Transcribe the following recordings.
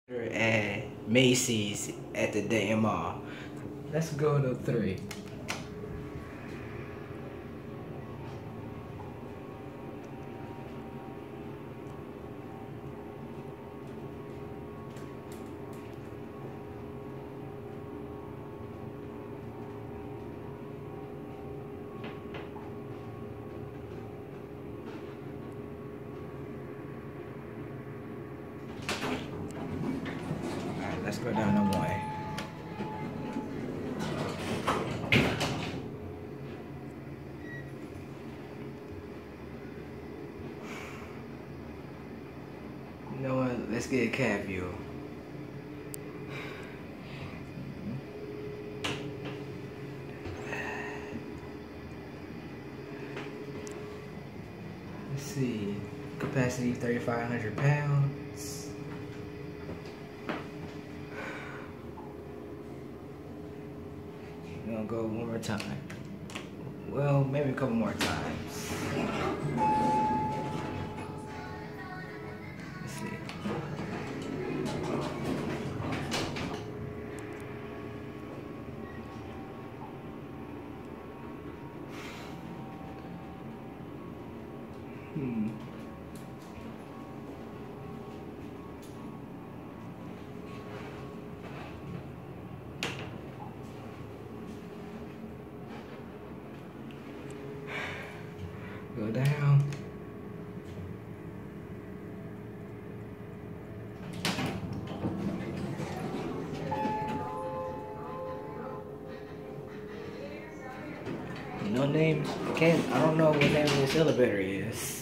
At Macy's at the Dayton Mall. Let's go to 3. Let's go down to 1. You know what? Let's get a cat view. Let's see. Capacity 3,500 pounds. We're gonna go one more time. Well, maybe a couple more times. Let's see. Go down. No name. I don't know what name this elevator is.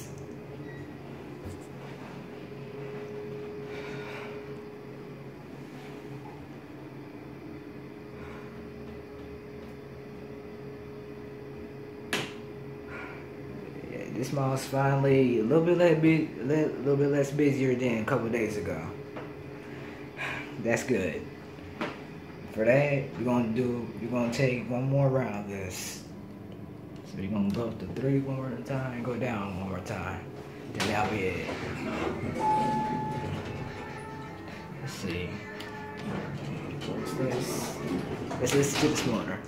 This mall's finally a little bit less busier than a couple days ago. That's good. For that, you're gonna take one more round of this. So you're gonna go up to 3 one more time and go down one more time. Then that'll be it. Let's see. What's this? Let's listen to this motor.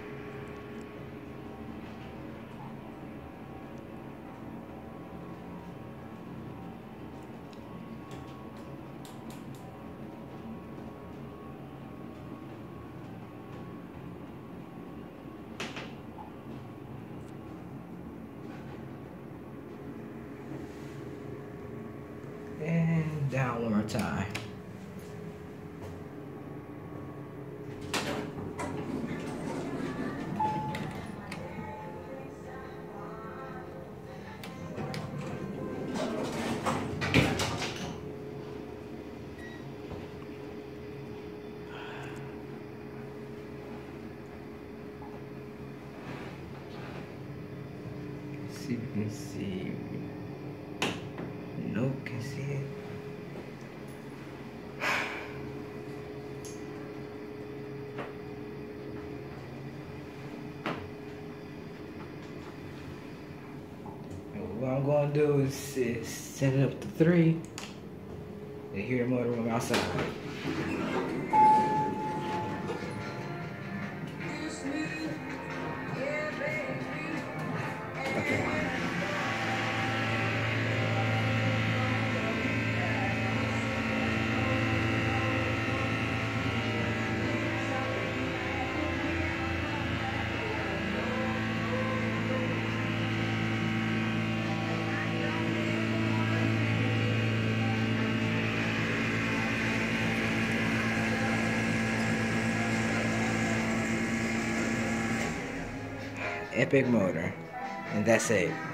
And down one more time. See if you can see. Nope, can see it. And what I'm going to do is set it up to 3 and hear the motor room outside. Okay. Epic motor, and that's it.